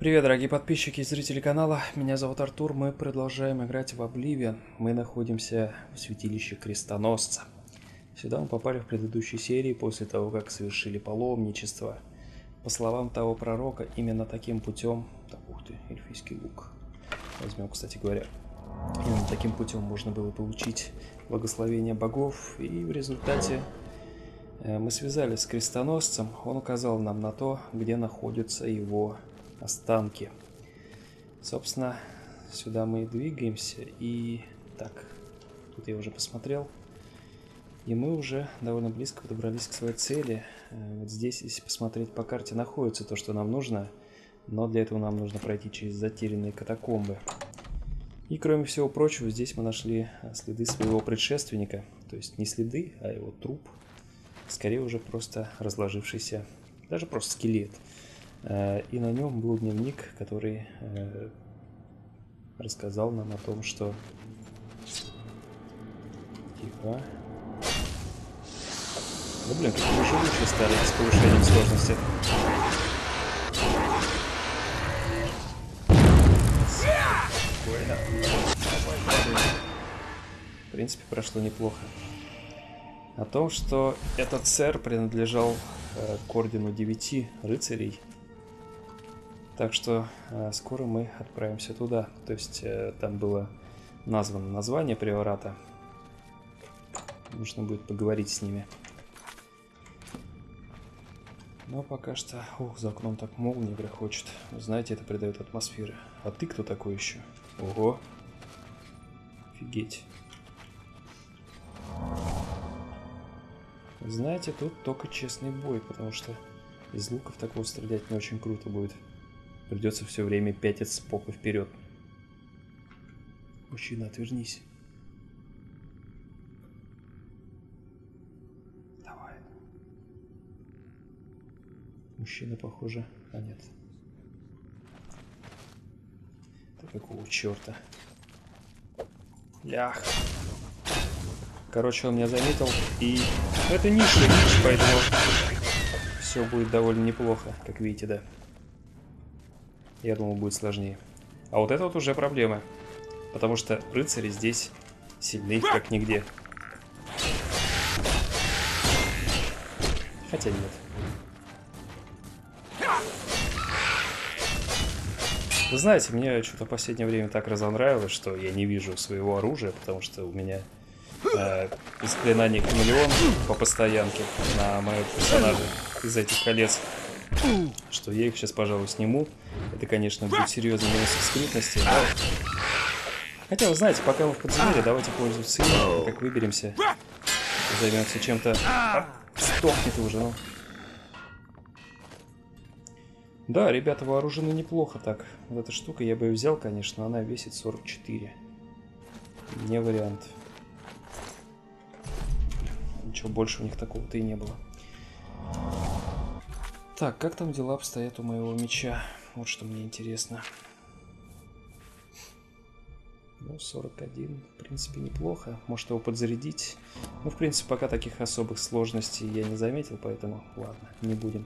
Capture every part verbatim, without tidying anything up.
Привет, дорогие подписчики и зрители канала. Меня зовут Артур. Мы продолжаем играть в Обливион. Мы находимся в святилище Крестоносца. Сюда мы попали в предыдущей серии после того, как совершили паломничество. По словам того пророка, именно таким путем... Так, ух ты, эльфийский лук. Возьмем, кстати говоря. Именно таким путем можно было получить благословение богов. И в результате мы связались с Крестоносцем. Он указал нам на то, где находятся его останки. Собственно, сюда мы и двигаемся. И так, тут я уже посмотрел. И мы уже довольно близко подобрались к своей цели. Вот здесь, если посмотреть по карте, находится то, что нам нужно. Но для этого нам нужно пройти через затерянные катакомбы. И кроме всего прочего, здесь мы нашли следы своего предшественника. То есть не следы, а его труп. Скорее уже просто разложившийся, даже просто скелет. И на нем был дневник, который э, рассказал нам о том, что... Тихо. Ну, блин, какие мы живучие стали с повышением сложности. Спокойно. В принципе, прошло неплохо. О том, что этот сэр принадлежал э, к ордену девяти рыцарей. Так что э, скоро мы отправимся туда. То есть э, там было названо название приората. Нужно будет поговорить с ними. Но пока что... Ох, за окном так молния грохочет. Знаете, это придает атмосферы. А ты кто такой еще? Ого. Офигеть. Знаете, тут только честный бой, потому что из луков такого стрелять не очень круто будет. Придется все время пятиться попой вперед. Мужчина, отвернись. Давай. Мужчина, похоже... А нет. Да какого черта? Лях. Короче, он меня заметил. И это ниша, ниша, поэтому все будет довольно неплохо, как видите, да. Я думал, будет сложнее. А вот это вот уже проблема. Потому что рыцари здесь сильны, как нигде. Хотя нет. Вы знаете, мне что-то в последнее время так разонравилось, что я не вижу своего оружия, потому что у меня э, заклинание хамелеон по постоянке на моего персонажа из этих колец. Что я их сейчас, пожалуй, сниму. Это, конечно, будет серьезный минус скрытности, но... Хотя, вы знаете, пока мы в подземелье, давайте пользоваться им, как выберемся. Займемся чем-то... А, стохни ты уже, ну. Да, ребята вооружены неплохо так. Вот эта штука я бы ее взял, конечно, но она весит сорок четыре. Не вариант. Ничего больше у них такого-то и не было. Так, как там дела обстоят у моего меча? Вот что мне интересно. Ну, сорок один, в принципе, неплохо. Может его подзарядить. Ну, в принципе, пока таких особых сложностей я не заметил, поэтому ладно, не будем.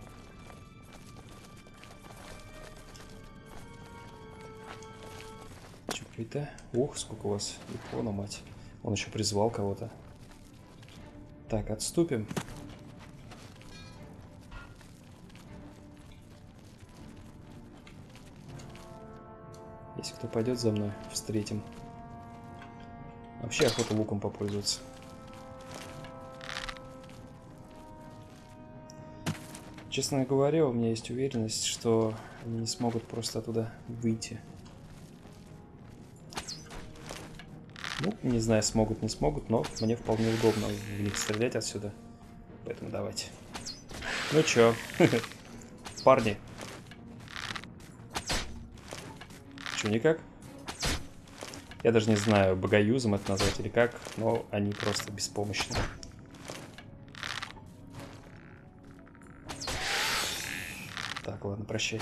Чё это? Ох, сколько у вас икона, мать. Он еще призвал кого-то. Так, отступим. Если кто пойдет за мной, встретим. Вообще охота луком попользоваться. Честно говоря, у меня есть уверенность, что они не смогут просто оттуда выйти. Ну, не знаю, смогут, не смогут, но мне вполне удобно в них стрелять отсюда. Поэтому давайте. Ну чё, парни. Чё, никак? Я даже не знаю, богоюзом это назвать или как, но они просто беспомощны. Так, ладно, прощай.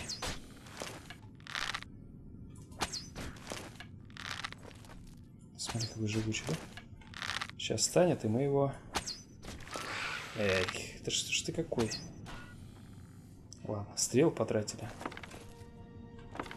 Смотри, какой живучий, да? Сейчас встанет, и мы его... Эх, это что ж ты какой? Ладно, стрел потратили.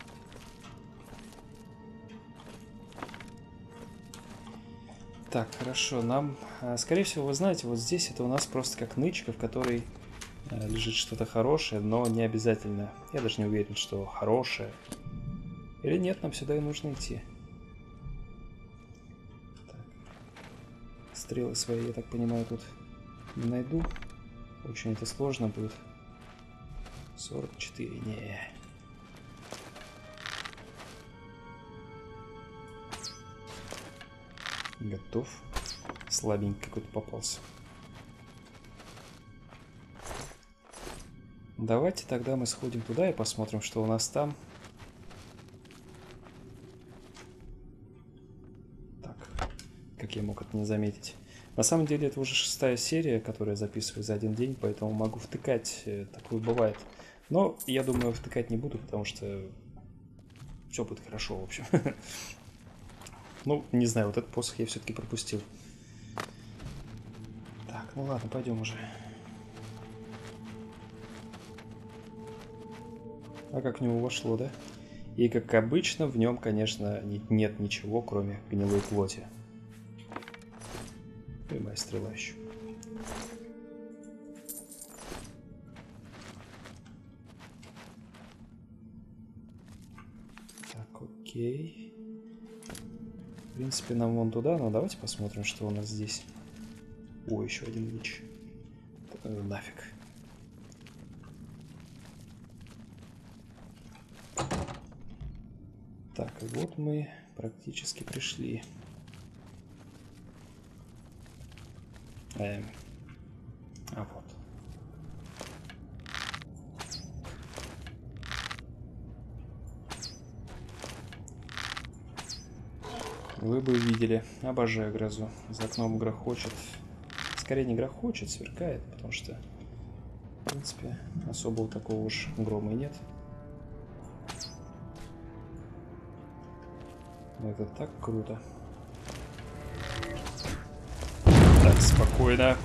Так, хорошо, нам, а, скорее всего, вы знаете, вот здесь это у нас просто как нычка, в которой а, лежит что-то хорошее, но не обязательно. Я даже не уверен, что хорошее. Или нет, нам сюда и нужно идти. Так. Стрелы свои, я так понимаю, тут не найду. Очень это сложно будет. сорок четыре, не. Готов. Слабенький какой-то попался. Давайте тогда мы сходим туда и посмотрим, что у нас там. Так, как я мог это не заметить. На самом деле это уже шестая серия, которую я записываю за один день, поэтому могу втыкать, такое бывает. Но я думаю, втыкать не буду, потому что все будет хорошо, в общем. Ну, не знаю, вот этот посох я все-таки пропустил. Так, ну ладно, пойдем уже. А как в него вошло, да? И как обычно, в нем, конечно, нет ничего, кроме гнилой плоти. И моя стрела еще. Так, окей. В принципе, нам вон туда, но давайте посмотрим, что у нас здесь. О, еще один лич. Э, нафиг. Так, и вот мы практически пришли. Эм. А вот. Вы бы увидели. Обожаю грозу. За окном грохочет. Скорее не грохочет, сверкает, потому что, в принципе, особого такого уж грома и нет. Но это так круто. Так, спокойно.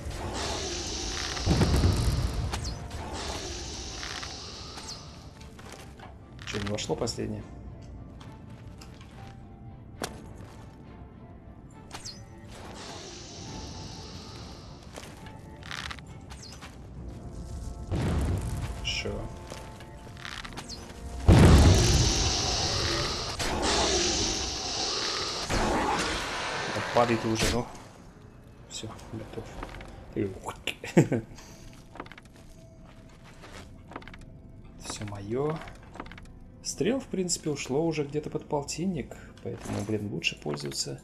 Что, не вошло последнее? Шо? Падает уже, ну. Все, готов. Все мое. Стрел, в принципе, ушло уже где-то под полтинник, поэтому, блин, лучше пользоваться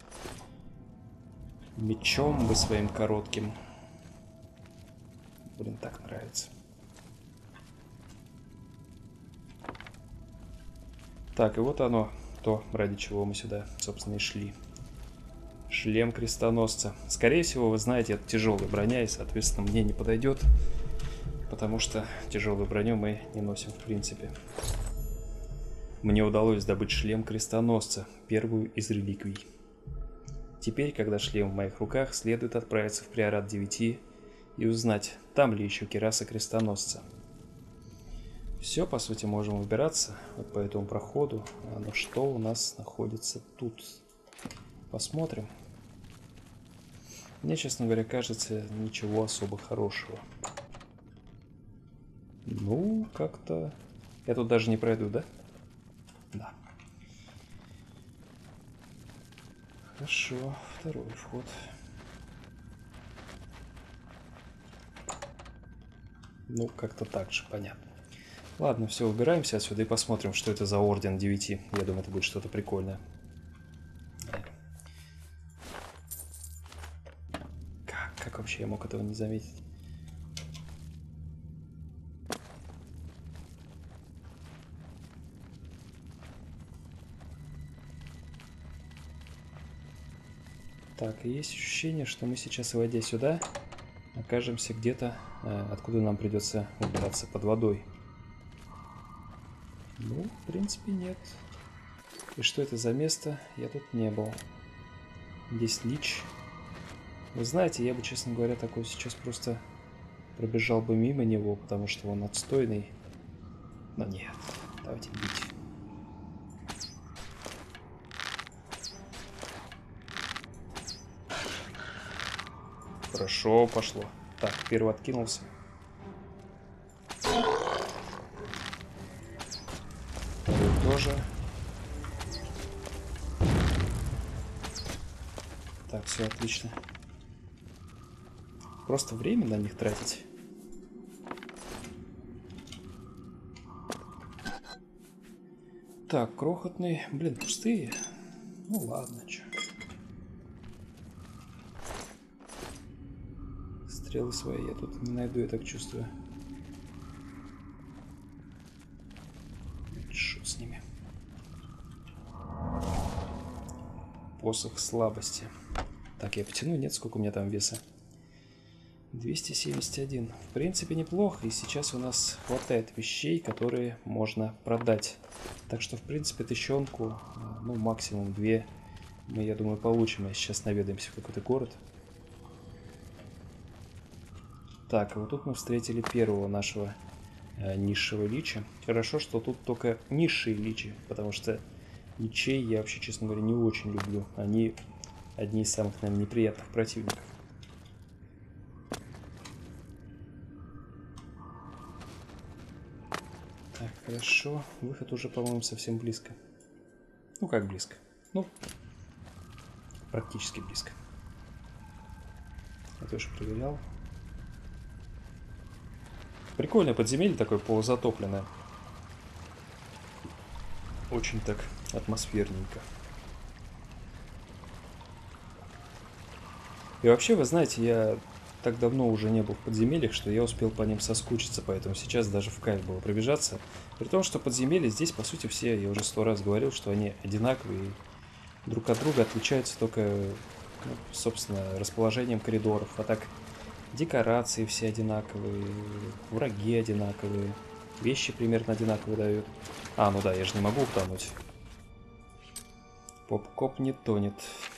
мечом бы своим коротким. Блин, так нравится. Так, и вот оно, то, ради чего мы сюда, собственно, и шли. Шлем крестоносца. Скорее всего, вы знаете, это тяжелая броня, и, соответственно, мне не подойдет, потому что тяжелую броню мы не носим в принципе. Мне удалось добыть шлем крестоносца, первую из реликвий. Теперь, когда шлем в моих руках, следует отправиться в Приорат девяти и узнать, там ли еще кираса крестоносца. Все, по сути, можем выбираться вот по этому проходу. Но что у нас находится тут? Посмотрим. Мне, честно говоря, кажется, ничего особо хорошего. Ну, как-то... Я тут даже не пройду, да? Да. Хорошо, второй вход. Ну, как-то так же, понятно. Ладно, все, выбираемся отсюда и посмотрим, что это за Орден девяти. Я думаю, это будет что-то прикольное. Как, как вообще я мог этого не заметить? Так, и есть ощущение, что мы сейчас, войдя сюда, окажемся где-то, откуда нам придется выбираться под водой. Ну, в принципе, нет. И что это за место? Я тут не был. Здесь лич. Вы знаете, я бы, честно говоря, такой сейчас просто пробежал бы мимо него, потому что он отстойный. Но нет, давайте бить. Хорошо пошло. Так, первый откинулся. Второй тоже. Так, все отлично. Просто время на них тратить. Так, крохотные. Блин, пустые. Ну ладно, чё. Стрелы свои я тут не найду, я так чувствую. Шут с ними. Посох слабости. Так, я потяну, нет, сколько у меня там веса? двести семьдесят один. В принципе, неплохо, и сейчас у нас хватает вещей, которые можно продать. Так что, в принципе, тыщенку, ну, максимум две, мы, я думаю, получим. А сейчас наведаемся в какой-то город. Так, вот тут мы встретили первого нашего э, низшего лича. Хорошо, что тут только низшие личи, потому что личей я вообще, честно говоря, не очень люблю. Они одни из самых, наверное, неприятных противников. Так, хорошо. Выход уже, по-моему, совсем близко. Ну, как близко? Ну, практически близко. Я тоже проверял. Прикольное подземелье такое, полузатопленное. Очень так атмосферненько. И вообще, вы знаете, я так давно уже не был в подземельях, что я успел по ним соскучиться, поэтому сейчас даже в кайф было пробежаться. При том, что подземелья здесь, по сути, все, я уже сто раз говорил, что они одинаковые, друг от друга отличаются только, ну, собственно, расположением коридоров. А так, декорации все одинаковые, враги одинаковые, вещи примерно одинаковые дают. А, ну да, я же не могу утонуть. Поп-коп не тонет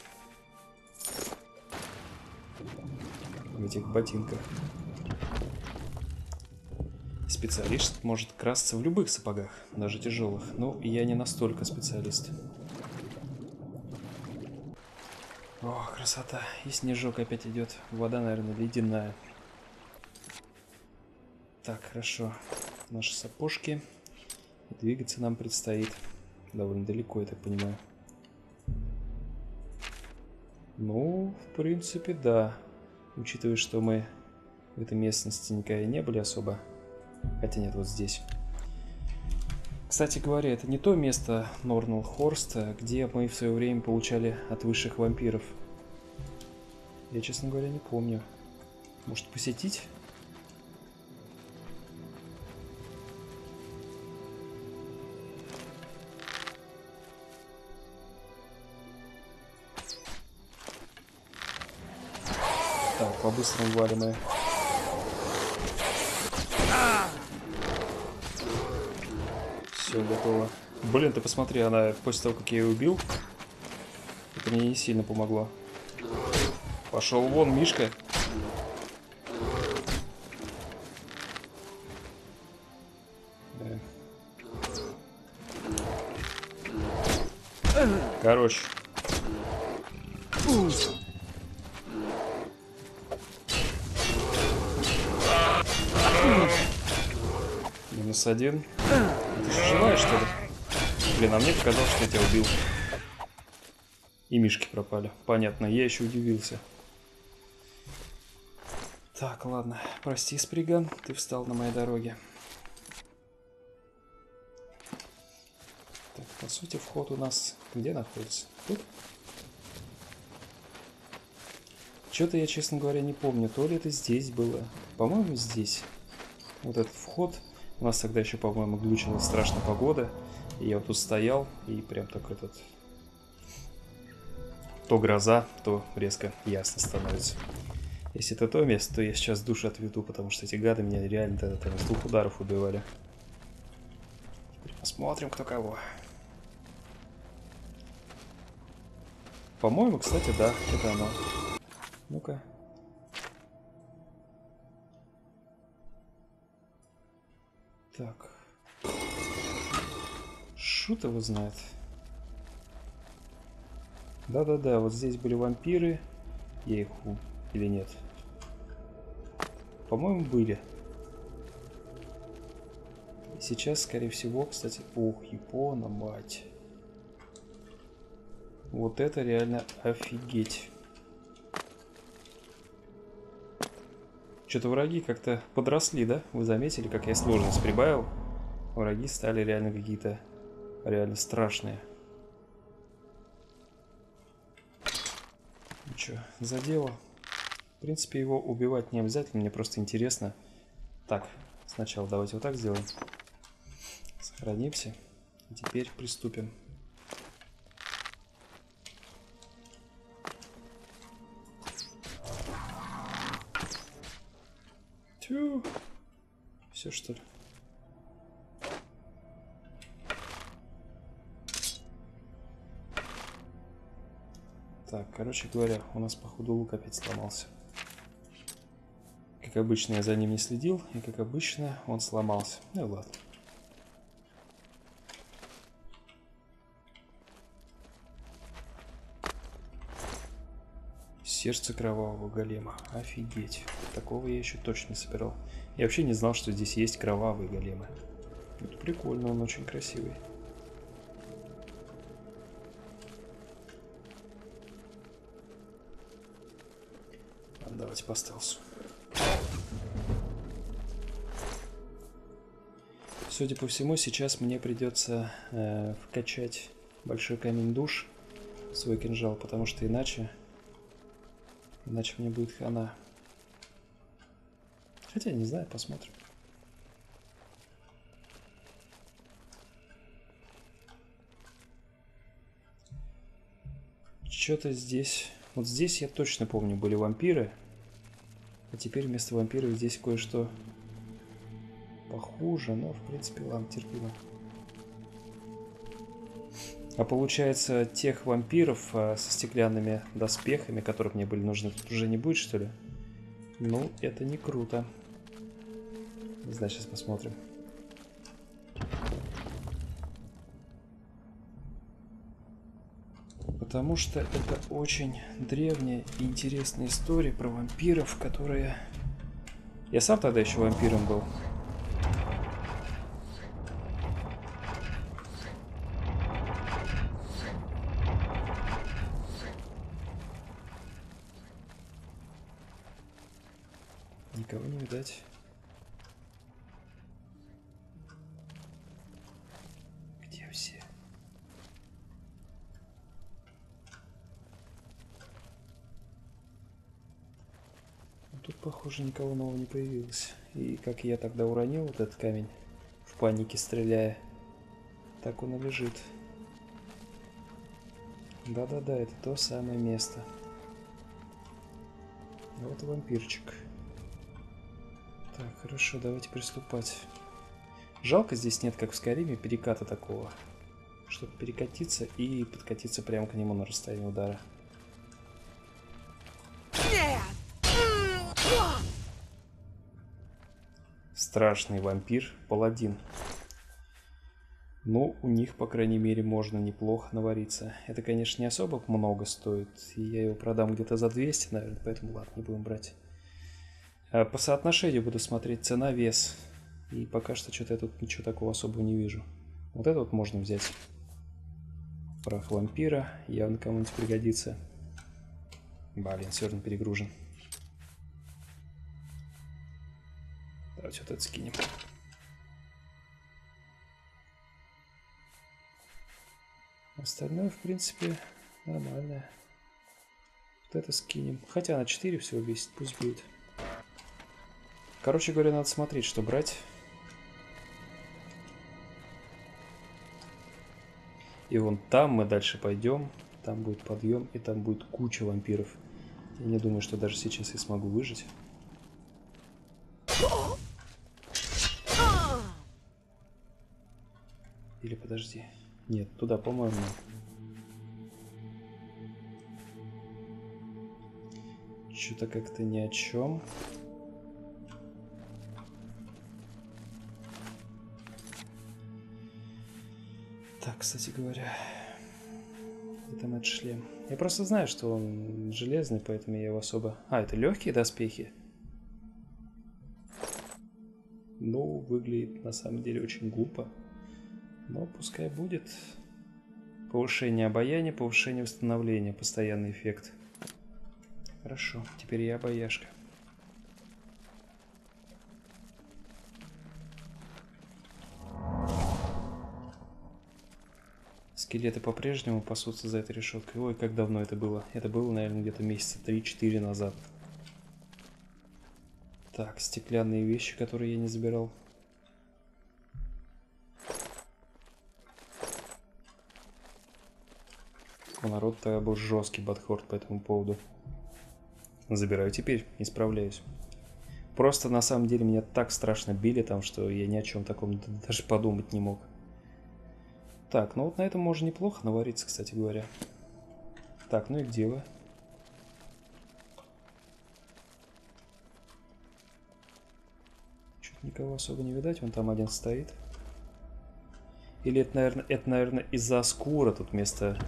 в этих ботинках. Специалист может красться в любых сапогах, даже тяжелых. Ну, я не настолько специалист. О, красота. И снежок опять идет. Вода, наверное, ледяная. Так, хорошо. Наши сапожки. Двигаться нам предстоит довольно далеко, я так понимаю. Ну, в принципе, да. Учитывая, что мы в этой местности никогда не были особо. Хотя нет, вот здесь. Кстати говоря, это не то место Норнелл-Хорста, где мы в свое время получали от высших вампиров. Я, честно говоря, не помню. Может, посетить? Так, по-быстрому валим мы. Все, готово. Блин, ты посмотри, она после того, как я ее убил, это мне не сильно помогло. Пошел вон, Мишка. Короче. Минус один. Ты же живая, что ли? Блин, а мне показалось, что я тебя убил. И мишки пропали. Понятно, я еще удивился. Так, ладно. Прости, Сприган, ты встал на моей дороге. Так, по сути, вход у нас где находится? Тут? Что-то я, честно говоря, не помню. То ли это здесь было. По-моему, здесь. Вот этот вход. У нас тогда еще, по-моему, глючила страшная погода. И я вот тут стоял, и прям так этот... То гроза, то резко ясно становится. Если это то место, то я сейчас душу отведу, потому что эти гады меня реально тогда там с двух ударов убивали. Теперь посмотрим, кто кого. По-моему, кстати, да, это оно. Ну-ка. Так. Шут его знает. Да-да-да, вот здесь были вампиры. Я их у... Или нет? По-моему, были. И сейчас, скорее всего, кстати... Ох, Япона, мать. Вот это реально офигеть. Что-то враги как-то подросли, да? Вы заметили, как я сложность прибавил? Враги стали реально какие-то реально страшные. Ну что, за дело? В принципе, его убивать не обязательно, мне просто интересно. Так, сначала давайте вот так сделаем. Сохранимся. И теперь приступим. Тю. Все, что ли? Так, короче говоря, у нас, походу, лук опять сломался. Как обычно, я за ним не следил, и, как обычно, он сломался. Ну ладно. Сердце кровавого голема. Офигеть. Такого я еще точно не собирал. Я вообще не знал, что здесь есть кровавые големы. Это прикольно, он очень красивый. Давайте по стелсу. Судя по всему, сейчас мне придется э, вкачать большой камень душ в свой кинжал, потому что иначе, иначе мне будет хана. Хотя, не знаю, посмотрим. Что-то здесь... Вот здесь, я точно помню, были вампиры. А теперь вместо вампиров здесь кое-что похуже, но, в принципе, ладно, терпимо. А получается, тех вампиров а, со стеклянными доспехами, которые мне были нужны, тут уже не будет, что ли? Ну, это не круто. Не знаю, сейчас посмотрим. Потому что это очень древняя и интересная история про вампиров, которые... Я сам тогда еще вампиром был. Никого не видать. Где все? Тут, похоже, никого нового не появилось. И как я тогда уронил вот этот камень, в панике стреляя, так он и лежит. Да-да-да, это то самое место. Вот вампирчик. Так, хорошо, давайте приступать. Жалко, здесь нет, как в Скайриме, переката такого, чтобы перекатиться и подкатиться прямо к нему на расстоянии удара. Страшный вампир, паладин. Ну, у них, по крайней мере, можно неплохо навариться. Это, конечно, не особо много стоит, и я его продам где-то за двести, наверное, поэтому ладно, не будем брать. А по соотношению буду смотреть цена-вес. И пока что что-то я тут ничего такого особого не вижу. Вот это вот можно взять. Прах вампира, явно кому-нибудь пригодится. Блин, все равно перегружен. Давайте вот это скинем. Остальное, в принципе, нормальное. Вот это скинем. Хотя на четыре всего весит, пусть будет. Короче говоря, надо смотреть, что брать. И вон там мы дальше пойдем. Там будет подъем, и там будет куча вампиров. Я не думаю, что даже сейчас я смогу выжить. Или подожди. Нет, туда, по-моему. Что-то как-то ни о чем. Так, кстати говоря, это этот шлем. Я просто знаю, что он железный, поэтому я его особо... А, это легкие доспехи? Ну, выглядит на самом деле очень глупо. Но пускай будет. Повышение обаяния, повышение восстановления. Постоянный эффект. Хорошо, теперь я обаяшка. Скелеты по-прежнему пасутся за этой решеткой. Ой, как давно это было. Это было, наверное, где-то месяца три-четыре назад. Так, стеклянные вещи, которые я не забирал. У народа был жесткий подход по этому поводу. Забираю теперь, исправляюсь. Просто на самом деле меня так страшно били там, что я ни о чем таком даже подумать не мог. Так, ну вот на этом можно неплохо навариться, кстати говоря. Так, ну и где вы? Что-то никого особо не видать, вон там один стоит. Или это, наверное, это, наверное, из-за скура тут вместо...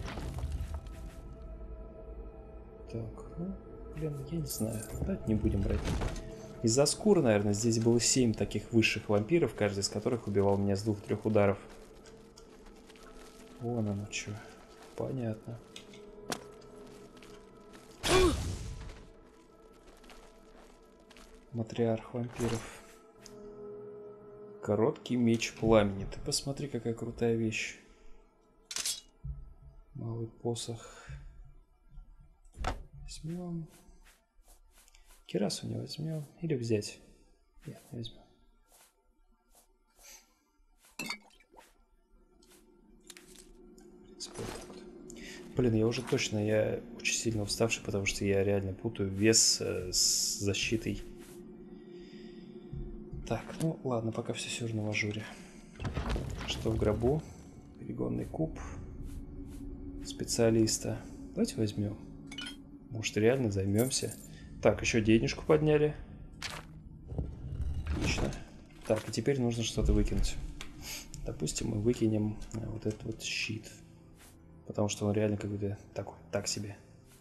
Так, ну, блин, я не знаю. Давайте не будем брать. Из-за скура, наверное, здесь было семь таких высших вампиров, каждый из которых убивал меня с двух-трех ударов. Вон оно что. Понятно. Матриарх вампиров. Короткий меч пламени. Ты посмотри, какая крутая вещь. Малый посох. Возьмем. Кирасу не возьмем. Или взять. Нет, не возьмем. Блин, я уже точно, я очень сильно уставший, потому что я реально путаю вес э, с защитой. Так, ну ладно, пока все все равно в ажуре. Что в гробу? Перегонный куб. Специалиста. Давайте возьмем. Может, реально займемся. Так, еще денежку подняли. Отлично. Так, и теперь нужно что-то выкинуть. Допустим, мы выкинем вот этот вот щит. Потому что он реально как бы такой, так себе.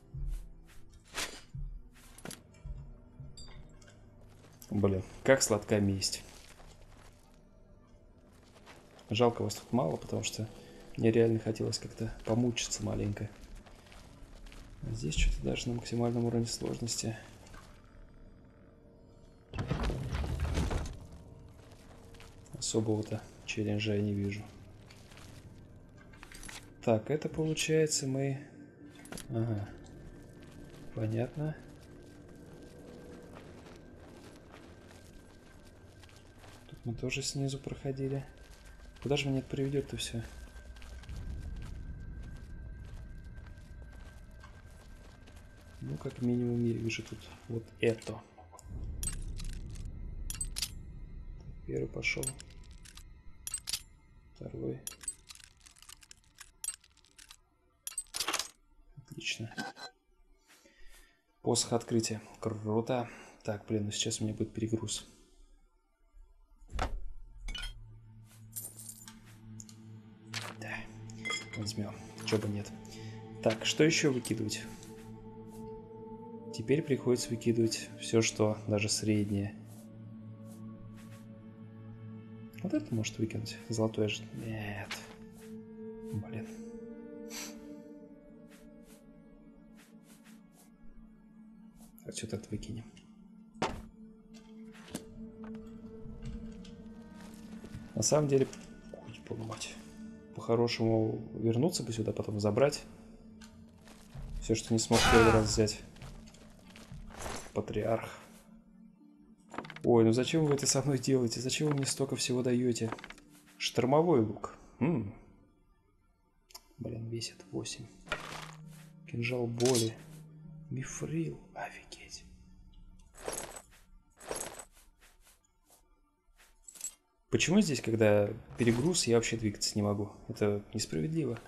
Блин, как сладка месть. Жалко, вас тут мало, потому что мне реально хотелось как-то помучиться маленько. А здесь что-то даже на максимальном уровне сложности. Особого-то челленджа я не вижу. Так, это получается мы... Ага. Понятно. Тут мы тоже снизу проходили. Куда же меня это приведет-то все? Ну, как минимум, я вижу тут вот это. Первый пошел. Второй. Отлично. Посох открытия. Круто. Так, блин, ну сейчас у меня будет перегруз. Да. Возьмем. Чего бы нет. Так, что еще выкидывать? Теперь приходится выкидывать все, что даже среднее. Вот это может выкинуть. Золотой же... Нет. Блин. Отсюда это выкинем. На самом деле, хоть поломать. По-хорошему вернуться бы сюда, потом забрать. Все, что не смог первый раз взять. Патриарх. Ой, ну зачем вы это со мной делаете? Зачем вы мне столько всего даете? Штормовой лук. М-м. Блин, весит восемь. Кинжал боли. Мифрил. Офигеть. Почему здесь, когда перегруз, я вообще двигаться не могу? Это несправедливо.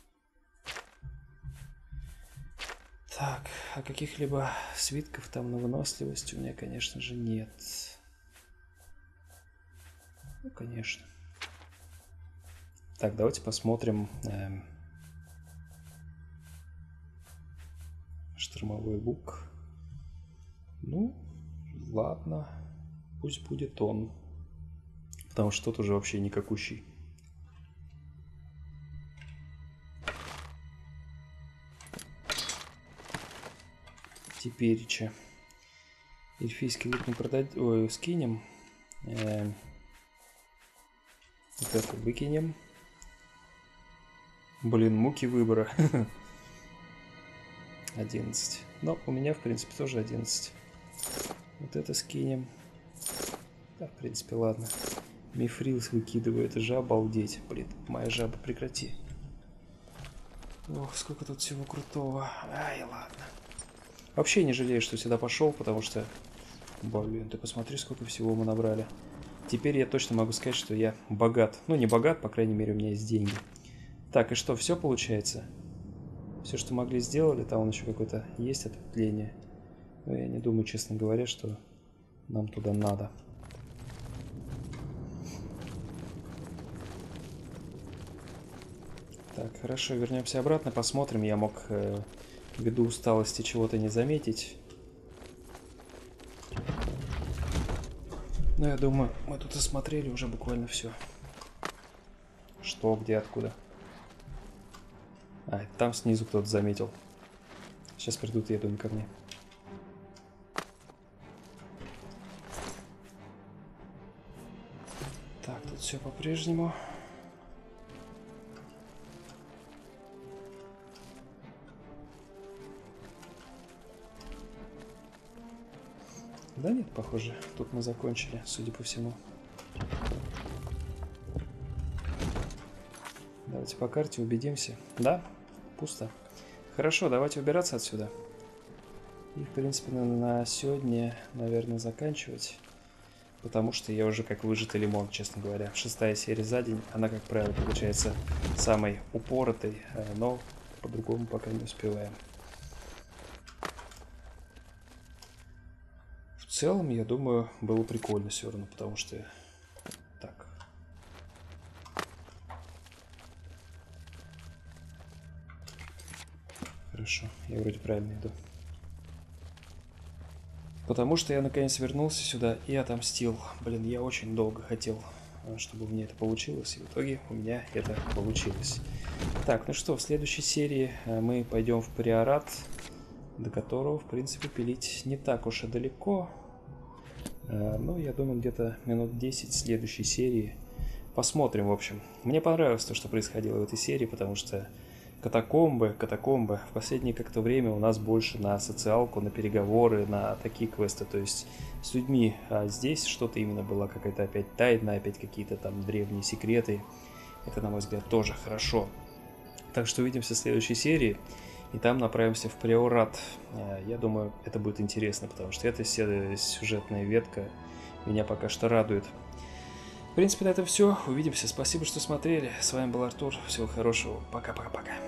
Так, а каких-либо свитков там на выносливость у меня, конечно же, нет. Ну, конечно. Так, давайте посмотрим. Эм, штормовой лук. Ну, ладно. Пусть будет он. Потому что тот уже вообще никакущий. Теперь че? Эльфийский лук не продать. Ой, скинем. Э, вот это выкинем. Блин, муки выбора. одиннадцать. Но у меня, в принципе, тоже одиннадцать. Вот это скинем. Да, в принципе, ладно. Мифрилс выкидываю. Это же обалдеть. Блин, моя жаба, прекрати. Ох, сколько тут всего крутого. Ай, ладно. Вообще не жалею, что сюда пошел, потому что... Блин, ты посмотри, сколько всего мы набрали. Теперь я точно могу сказать, что я богат. Ну, не богат, по крайней мере, у меня есть деньги. Так, и что, все получается? Все, что могли, сделали. Там он еще какое-то есть ответвление. Но я не думаю, честно говоря, что нам туда надо. Так, хорошо, вернемся обратно, посмотрим. Я мог э, ввиду усталости чего-то не заметить. Но я думаю, мы тут осмотрели уже буквально все. Что, где, откуда. А, там снизу кто-то заметил. Сейчас придут, я думаю, ко мне. Так, тут все по-прежнему. Да нет, похоже, тут мы закончили, судя по всему. Давайте по карте убедимся. Да, пусто. Хорошо, давайте убираться отсюда. И, в принципе, на, на сегодня, наверное, заканчивать. Потому что я уже как выжатый лимон, честно говоря. Шестая серия за день. Она, как правило, получается самой упоротой, но по-другому пока не успеваем. В целом, я думаю, было прикольно все равно, потому что... Так. Хорошо, я вроде правильно иду. Потому что я наконец вернулся сюда и отомстил. Блин, я очень долго хотел, чтобы у меня это получилось, и в итоге у меня это получилось. Так, ну что, в следующей серии мы пойдем в Приорат, до которого, в принципе, пилить не так уж и далеко. Ну, я думаю, где-то минут десять следующей серии. Посмотрим, в общем. Мне понравилось то, что происходило в этой серии, потому что катакомбы, катакомбы. В последнее как-то время у нас больше на социалку, на переговоры, на такие квесты, то есть с людьми. А здесь что-то именно было, какая-то опять тайна, опять какие-то там древние секреты. Это, на мой взгляд, тоже хорошо. Так что увидимся в следующей серии. И там направимся в Приорат. Я думаю, это будет интересно, потому что эта сюжетная ветка меня пока что радует. В принципе, на этом все. Увидимся. Спасибо, что смотрели. С вами был Артур. Всего хорошего. Пока-пока-пока.